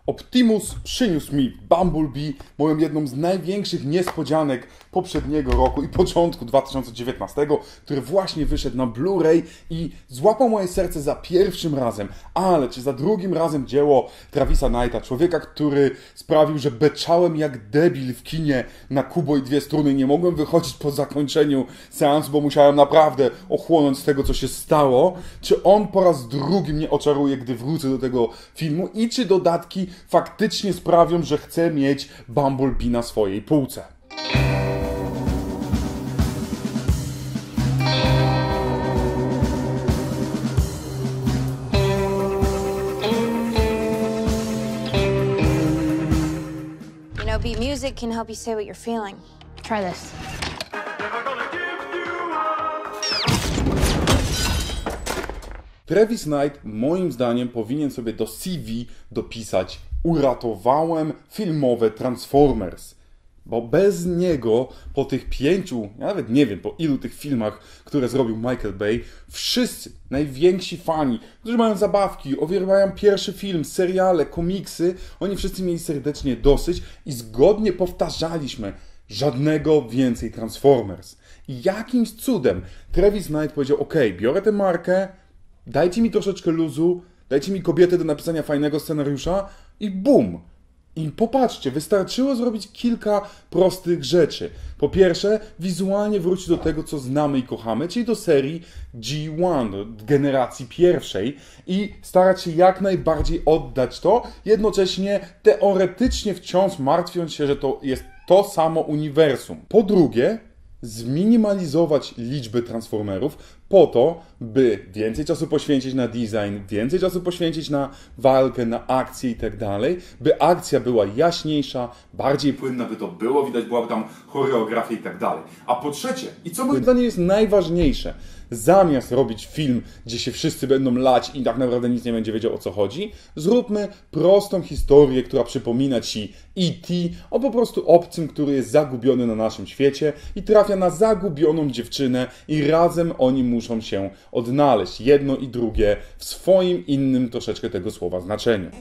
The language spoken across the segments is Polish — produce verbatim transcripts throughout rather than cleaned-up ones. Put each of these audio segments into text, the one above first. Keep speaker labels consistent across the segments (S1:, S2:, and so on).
S1: Optimus przyniósł mi Bumblebee, moją jedną z największych niespodzianek poprzedniego roku i początku dwa tysiące dziewiętnastego, który właśnie wyszedł na Blu-ray i złapał moje serce za pierwszym razem, ale czy za drugim razem dzieło Travisa Knighta, człowieka, który sprawił, że beczałem jak debil w kinie na Kubo i dwie struny. Nie mogłem wychodzić po zakończeniu seansu, bo musiałem naprawdę ochłonąć z tego, co się stało. Czy on po raz drugi mnie oczaruje, gdy wrócę do tego filmu i czy dodatki faktycznie sprawią, że chcę mieć Bumblebee na swojej półce.
S2: You know, beat music can help you say what you're feeling. Try this.
S1: Travis Knight moim zdaniem powinien sobie do C V dopisać: uratowałem filmowe Transformers. Bo bez niego po tych pięciu, ja nawet nie wiem po ilu tych filmach, które zrobił Michael Bay, wszyscy najwięksi fani, którzy mają zabawki, uwielbiają pierwszy film, seriale, komiksy, oni wszyscy mieli serdecznie dosyć i zgodnie powtarzaliśmy: żadnego więcej Transformers. I jakimś cudem Travis Knight powiedział: ok, biorę tę markę, dajcie mi troszeczkę luzu, dajcie mi kobietę do napisania fajnego scenariusza i bum! I popatrzcie, wystarczyło zrobić kilka prostych rzeczy. Po pierwsze, wizualnie wrócić do tego, co znamy i kochamy, czyli do serii G jeden, generacji pierwszej, i starać się jak najbardziej oddać to, jednocześnie teoretycznie wciąż martwiąc się, że to jest to samo uniwersum. Po drugie, zminimalizować liczbę Transformerów po to, by więcej czasu poświęcić na design, więcej czasu poświęcić na walkę, na akcję i tak dalej, by akcja była jaśniejsza, bardziej płynna, by to było widać, byłaby tam choreografia i tak dalej. A po trzecie, i co moim zdaniem jest najważniejsze, zamiast robić film, gdzie się wszyscy będą lać i tak naprawdę nic nie będzie wiedział, o co chodzi, zróbmy prostą historię, która przypomina Ci E T o po prostu obcym, który jest zagubiony na naszym świecie i trafia na zagubioną dziewczynę i razem oni muszą się odnaleźć, jedno i drugie, w swoim innym troszeczkę tego słowa znaczeniu.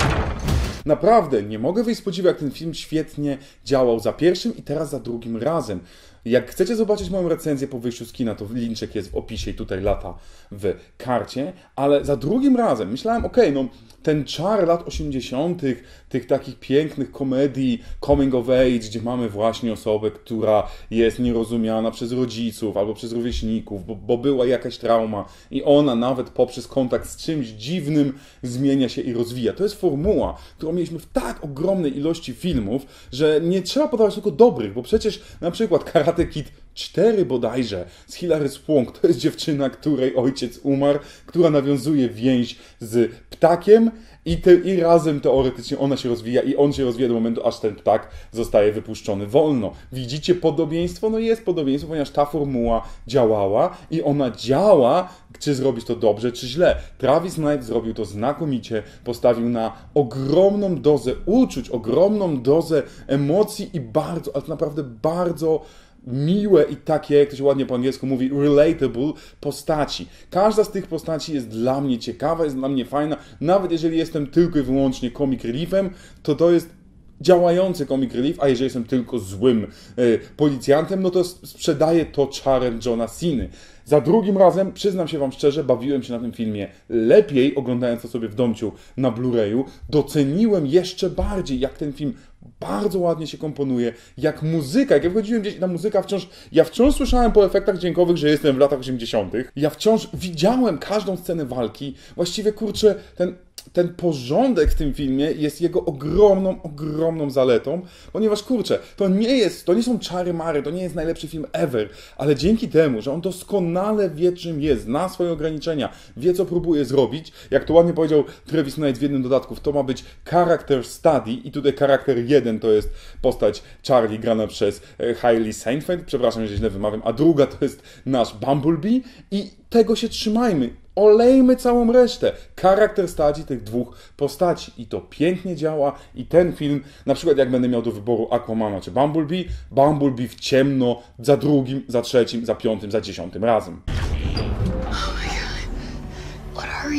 S1: Naprawdę nie mogę wyjść z podziwu, jak ten film świetnie działał za pierwszym i teraz za drugim razem. Jak chcecie zobaczyć moją recenzję po wyjściu z kina, to linczek jest w opisie i tutaj lata w karcie, ale za drugim razem myślałem: okej, okay, no ten czar lat osiemdziesiątych, tych takich pięknych komedii coming of age, gdzie mamy właśnie osobę, która jest nierozumiana przez rodziców albo przez rówieśników, bo, bo była jakaś trauma i ona nawet poprzez kontakt z czymś dziwnym zmienia się i rozwija. To jest formuła, którą mieliśmy w tak ogromnej ilości filmów, że nie trzeba podawać tylko dobrych, bo przecież na przykład Karate Kid cztery bodajże z Hilary Swank to jest dziewczyna, której ojciec umarł, która nawiązuje więź z ptakiem i, te, i razem teoretycznie ona się rozwija i on się rozwija do momentu, aż ten ptak zostaje wypuszczony wolno. Widzicie podobieństwo? No jest podobieństwo, ponieważ ta formuła działała i ona działa, czy zrobić to dobrze, czy źle. Travis Knight zrobił to znakomicie, postawił na ogromną dozę uczuć, ogromną dozę emocji i bardzo, ale naprawdę bardzo miłe i takie, jak to się ładnie po angielsku mówi, relatable postaci. Każda z tych postaci jest dla mnie ciekawa, jest dla mnie fajna. Nawet jeżeli jestem tylko i wyłącznie comic reliefem, to to jest działający comic relief, a jeżeli jestem tylko złym y, policjantem, no to sprzedaję to czarem Johna Ceny. Za drugim razem, przyznam się Wam szczerze, bawiłem się na tym filmie lepiej, oglądając to sobie w domciu na Blu-rayu. Doceniłem jeszcze bardziej, jak ten film bardzo ładnie się komponuje, jak muzyka, jak ja wchodziłem gdzieś, ta muzyka wciąż, ja wciąż słyszałem po efektach dźwiękowych, że jestem w latach osiemdziesiątych. Ja wciąż widziałem każdą scenę walki. Właściwie, kurczę, ten ten porządek w tym filmie jest jego ogromną, ogromną zaletą, ponieważ, kurczę, to nie jest, to nie są czary-mary, to nie jest najlepszy film ever, ale dzięki temu, że on doskonale wie, czym jest, zna swoje ograniczenia, wie, co próbuje zrobić, jak to ładnie powiedział Travis Knight w jednym dodatku, to ma być character study i tutaj charakter jeden to jest postać Charlie grana przez Hailey Steinfeld, przepraszam, jeżeli źle wymawiam, a druga to jest nasz Bumblebee i tego się trzymajmy. Olejmy całą resztę. Charakter stadzi tych dwóch postaci. I to pięknie działa. I ten film, na przykład jak będę miał do wyboru Aquamana czy Bumblebee, Bumblebee w ciemno za drugim, za trzecim, za piątym, za dziesiątym razem.
S2: Oh my God. What are you?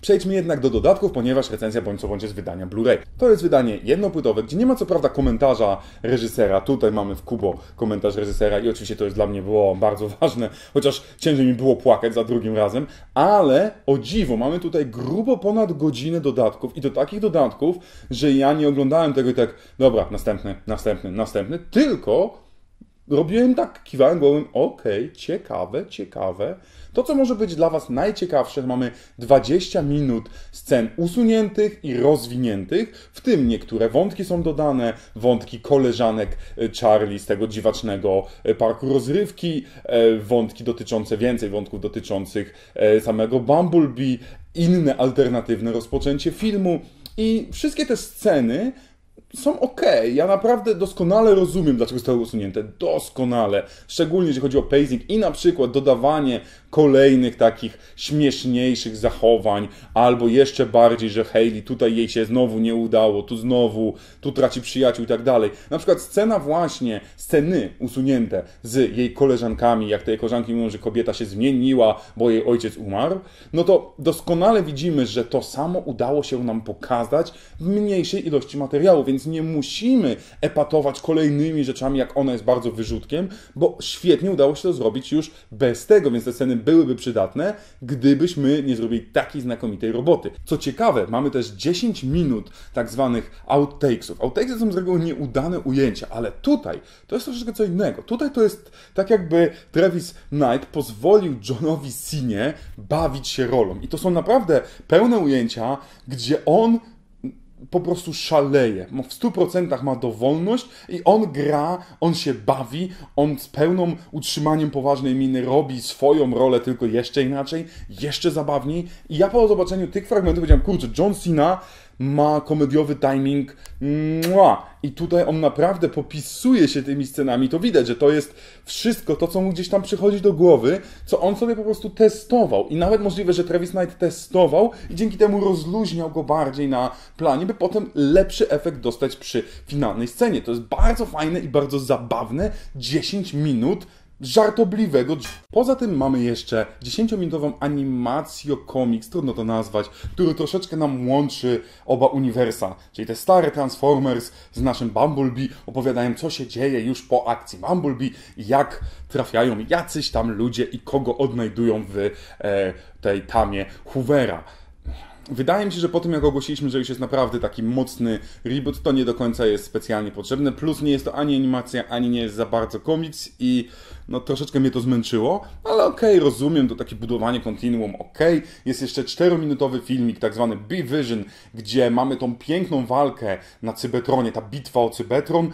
S1: Przejdźmy jednak do dodatków, ponieważ recenzja bądź co bądź jest wydania Blu-ray. To jest wydanie jednopłytowe, gdzie nie ma co prawda komentarza reżysera. Tutaj mamy w Kubo komentarz reżysera i oczywiście to jest dla mnie było bardzo ważne, chociaż ciężej mi było płakać za drugim razem, ale o dziwo, mamy tutaj grubo ponad godzinę dodatków i do takich dodatków, że ja nie oglądałem tego i tak, dobra, następny, następny, następny, tylko robiłem tak, kiwałem głową, okej, okay, ciekawe, ciekawe. To, co może być dla Was najciekawsze, mamy dwadzieścia minut scen usuniętych i rozwiniętych, w tym niektóre wątki są dodane, wątki koleżanek Charlie z tego dziwacznego parku rozrywki, wątki dotyczące, więcej wątków dotyczących samego Bumblebee, inne alternatywne rozpoczęcie filmu i wszystkie te sceny są okej. Ja naprawdę doskonale rozumiem, dlaczego zostały usunięte. Doskonale. Szczególnie, jeżeli chodzi o pacing i na przykład dodawanie kolejnych takich śmieszniejszych zachowań, albo jeszcze bardziej, że Hayley tutaj jej się znowu nie udało, tu znowu, tu traci przyjaciół i tak dalej. Na przykład scena właśnie, sceny usunięte z jej koleżankami, jak te jej koleżanki mówią, że kobieta się zmieniła, bo jej ojciec umarł, no to doskonale widzimy, że to samo udało się nam pokazać w mniejszej ilości materiału, więc nie musimy epatować kolejnymi rzeczami, jak ona jest bardzo wyrzutkiem, bo świetnie udało się to zrobić już bez tego, więc te sceny byłyby przydatne, gdybyśmy nie zrobili takiej znakomitej roboty. Co ciekawe, mamy też dziesięć minut tak zwanych outtakesów. Outtakesy są z reguły nieudane ujęcia, ale tutaj to jest troszeczkę co innego. Tutaj to jest tak, jakby Travis Knight pozwolił Johnowi Cenie bawić się rolą. I to są naprawdę pełne ujęcia, gdzie on po prostu szaleje. W stu procentach ma dowolność i on gra, on się bawi, on z pełną utrzymaniem poważnej miny robi swoją rolę, tylko jeszcze inaczej, jeszcze zabawniej. I ja po zobaczeniu tych fragmentów powiedziałem, kurczę, John Cena ma komediowy timing, mua. I tutaj on naprawdę popisuje się tymi scenami. To widać, że to jest wszystko to, co mu gdzieś tam przychodzi do głowy, co on sobie po prostu testował. I nawet możliwe, że Travis Knight testował i dzięki temu rozluźniał go bardziej na planie, by potem lepszy efekt dostać przy finalnej scenie. To jest bardzo fajne i bardzo zabawne dziesięć minut żartobliwego. Poza tym mamy jeszcze dziesięciominutową animacjo komiks, trudno to nazwać, który troszeczkę nam łączy oba uniwersa, czyli te stare Transformers z naszym Bumblebee opowiadają, co się dzieje już po akcji Bumblebee, jak trafiają jacyś tam ludzie i kogo odnajdują w e, tej tamie Hoovera. Wydaje mi się, że po tym jak ogłosiliśmy, że już jest naprawdę taki mocny reboot, to nie do końca jest specjalnie potrzebne, plus nie jest to ani animacja, ani nie jest za bardzo komiks i no troszeczkę mnie to zmęczyło, ale okej, okay, rozumiem, to takie budowanie kontinuum, okej. Okay. Jest jeszcze czterominutowy filmik, tak zwany B-Vision, gdzie mamy tą piękną walkę na Cybertronie, ta bitwa o Cybertron,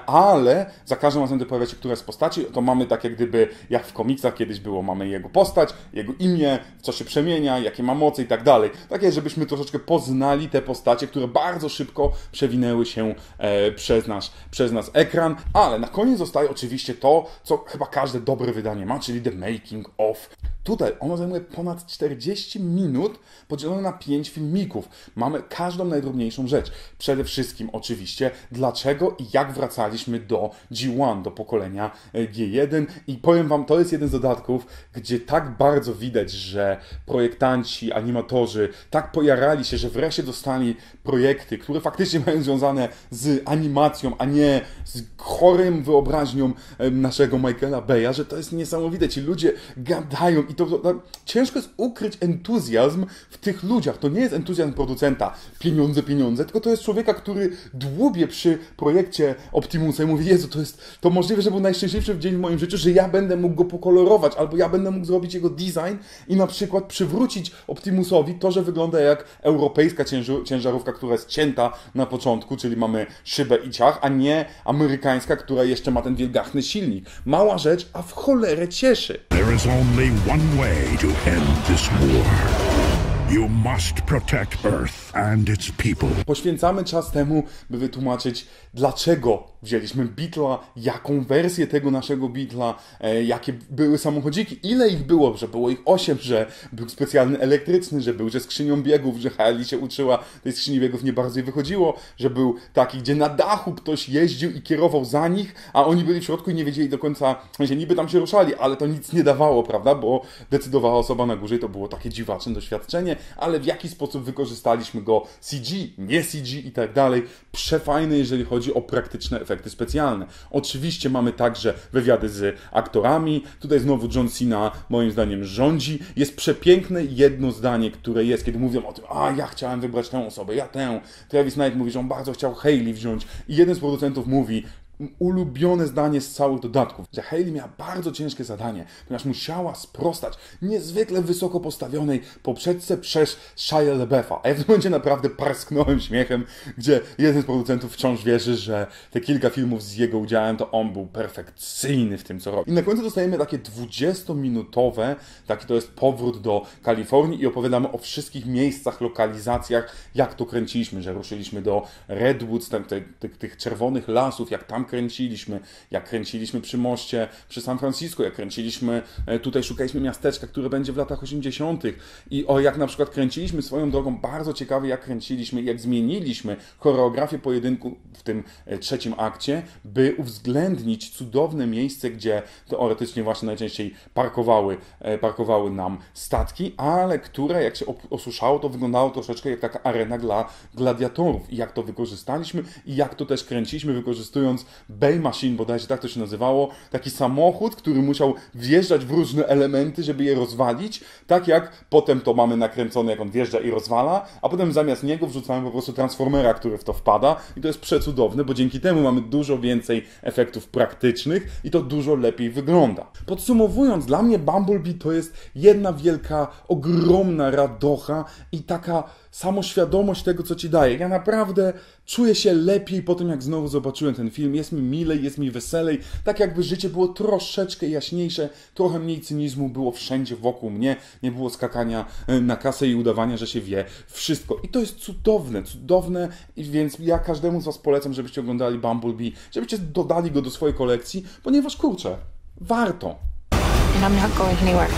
S1: ale za każdym razem, gdy pojawia się któraś z postaci, to mamy tak jak gdyby, jak w komiksach kiedyś było, mamy jego postać, jego imię, w co się przemienia, jakie ma moce i tak dalej. Takie, żebyśmy troszeczkę poznali te postacie, które bardzo szybko przewinęły się e, przez, nasz, przez nas ekran, ale na koniec zostaje oczywiście to, co chyba każde dobre wydanie ma, czyli The Making of. Tutaj ono zajmuje ponad czterdzieści minut, podzielone na pięć filmików. Mamy każdą najdrobniejszą rzecz. Przede wszystkim oczywiście, dlaczego i jak wracaliśmy do G jeden, do pokolenia G jeden. I powiem Wam, to jest jeden z dodatków, gdzie tak bardzo widać, że projektanci, animatorzy tak pojarali się, że wreszcie dostali projekty, które faktycznie mają związane z animacją, a nie z chorym wyobraźnią naszego Michaela Bay'a, że to jest niesamowite. Ci ludzie gadają i to, to, to ciężko jest ukryć entuzjazm w tych ludziach. To nie jest entuzjazm producenta, pieniądze, pieniądze, tylko to jest człowieka, który dłubie przy projekcie Optimusa i mówi, Jezu, to jest to możliwe, że był najszczęśliwszy dzień w moim życiu, że ja będę mógł go pokolorować, albo ja będę mógł zrobić jego design i na przykład przywrócić Optimusowi to, że wygląda jak europejska ciężarówka, która jest cięta na początku, czyli mamy szybę i ciach, a nie amerykańska, która jeszcze ma ten wielgachny silnik. Mała rzecz, a w cholerę cieszy.
S3: There is only one way to end this war. You must protect Earth and its people.
S1: Poświęcamy czas temu, by wytłumaczyć, dlaczego wzięliśmy Beetla, jaką wersję tego naszego Beetla, e, jakie były samochodziki, ile ich było, że było ich osiem, że był specjalny elektryczny, że był ze skrzynią biegów, że Hayley się uczyła, tej skrzyni biegów nie bardzo jej wychodziło, że był taki, gdzie na dachu ktoś jeździł i kierował za nich, a oni byli w środku i nie wiedzieli do końca, że niby tam się ruszali, ale to nic nie dawało, prawda, bo decydowała osoba na górze i to było takie dziwaczne doświadczenie. ale w jaki sposób wykorzystaliśmy go C G, nie C G i tak dalej. Przefajne, jeżeli chodzi o praktyczne efekty specjalne. Oczywiście mamy także wywiady z aktorami. Tutaj znowu John Cena moim zdaniem rządzi. Jest przepiękne jedno zdanie, które jest, kiedy mówią o tym, a ja chciałem wybrać tę osobę, ja tę. Travis Knight mówi, że on bardzo chciał Hayley wziąć i jeden z producentów mówi, ulubione zdanie z całych dodatków, że Hayley miała bardzo ciężkie zadanie, ponieważ musiała sprostać niezwykle wysoko postawionej poprzedce przez Shia LaBeouf'a. A ja w tym momencie naprawdę parsknąłem śmiechem, gdzie jeden z producentów wciąż wierzy, że te kilka filmów z jego udziałem, to on był perfekcyjny w tym, co robi. I na końcu dostajemy takie dwudziestominutowe, taki to jest powrót do Kalifornii i opowiadamy o wszystkich miejscach, lokalizacjach, jak to kręciliśmy, że ruszyliśmy do Redwoods, tam, te, te, tych czerwonych lasów, jak tam kręciliśmy, jak kręciliśmy przy moście, przy San Francisco, jak kręciliśmy, tutaj szukaliśmy miasteczka, które będzie w latach osiemdziesiątych i o jak na przykład kręciliśmy swoją drogą, bardzo ciekawe jak kręciliśmy, jak zmieniliśmy choreografię pojedynku w tym trzecim akcie, by uwzględnić cudowne miejsce, gdzie teoretycznie właśnie najczęściej parkowały, parkowały nam statki, ale które jak się osuszało, to wyglądało troszeczkę jak taka arena dla gladiatorów i jak to wykorzystaliśmy i jak to też kręciliśmy, wykorzystując Bay Machine, bodajże tak to się nazywało, taki samochód, który musiał wjeżdżać w różne elementy, żeby je rozwalić, tak jak potem to mamy nakręcone, jak on wjeżdża i rozwala, a potem zamiast niego wrzucamy po prostu Transformera, który w to wpada i to jest przecudowne, bo dzięki temu mamy dużo więcej efektów praktycznych i to dużo lepiej wygląda. Podsumowując, dla mnie Bumblebee to jest jedna wielka, ogromna radocha i taka samoświadomość tego, co ci daje. Ja naprawdę czuję się lepiej po tym, jak znowu zobaczyłem ten film. Jest mi milej, jest mi weselej. Tak jakby życie było troszeczkę jaśniejsze, trochę mniej cynizmu było wszędzie wokół mnie. Nie było skakania na kasę i udawania, że się wie wszystko. I to jest cudowne, cudowne. I więc ja każdemu z was polecam, żebyście oglądali Bumblebee, żebyście dodali go do swojej kolekcji, ponieważ kurczę, warto.
S2: And I'm not going anywhere.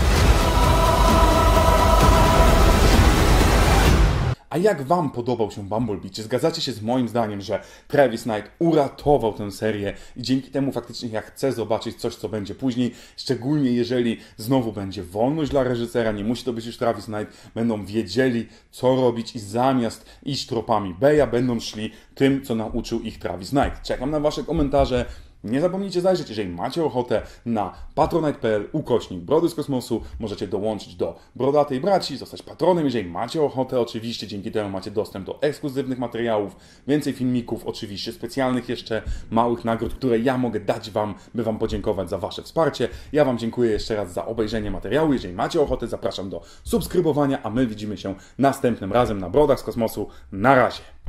S1: A jak wam podobał się Bumblebee? Czy zgadzacie się z moim zdaniem, że Travis Knight uratował tę serię i dzięki temu faktycznie ja chcę zobaczyć coś, co będzie później, szczególnie jeżeli znowu będzie wolność dla reżysera, nie musi to być już Travis Knight, będą wiedzieli, co robić i zamiast iść tropami Baya, będą szli tym, co nauczył ich Travis Knight. Czekam na wasze komentarze. Nie zapomnijcie zajrzeć, jeżeli macie ochotę, na patronite kropka p l ukośnik Brody z Kosmosu. Możecie dołączyć do Brodatej Braci, zostać patronem, jeżeli macie ochotę. Oczywiście dzięki temu macie dostęp do ekskluzywnych materiałów, więcej filmików, oczywiście specjalnych jeszcze małych nagród, które ja mogę dać wam, by wam podziękować za wasze wsparcie. Ja wam dziękuję jeszcze raz za obejrzenie materiału. Jeżeli macie ochotę, zapraszam do subskrybowania, a my widzimy się następnym razem na Brodach z Kosmosu. Na razie!